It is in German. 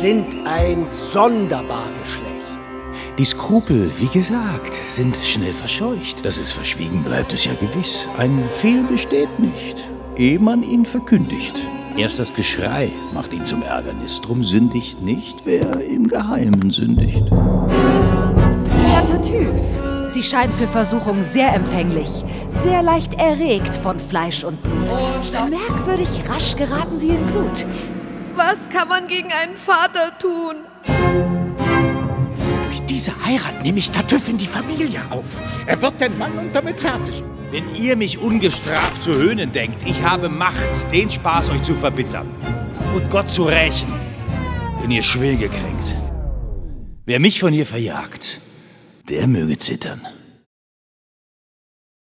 sind ein Sonderbargeschlecht. Die Skrupel, wie gesagt, sind schnell verscheucht. Dass es verschwiegen bleibt, ist ja gewiss. Ein Fehl besteht nicht, ehe man ihn verkündigt. Erst das Geschrei macht ihn zum Ärgernis. Drum sündigt nicht, wer im Geheimen sündigt. Herr Tartuffe, Sie scheinen für Versuchung sehr empfänglich, sehr leicht erregt von Fleisch und Blut. Merkwürdig rasch geraten Sie in Glut. Was kann man gegen einen Vater tun? Durch diese Heirat nehme ich Tartuffe in die Familie auf. Er wird den Mann und damit fertig. Wenn ihr mich ungestraft zu höhnen denkt, ich habe Macht, den Spaß euch zu verbittern und Gott zu rächen, wenn ihr Schwäge kränkt. Wer mich von hier verjagt, der möge zittern.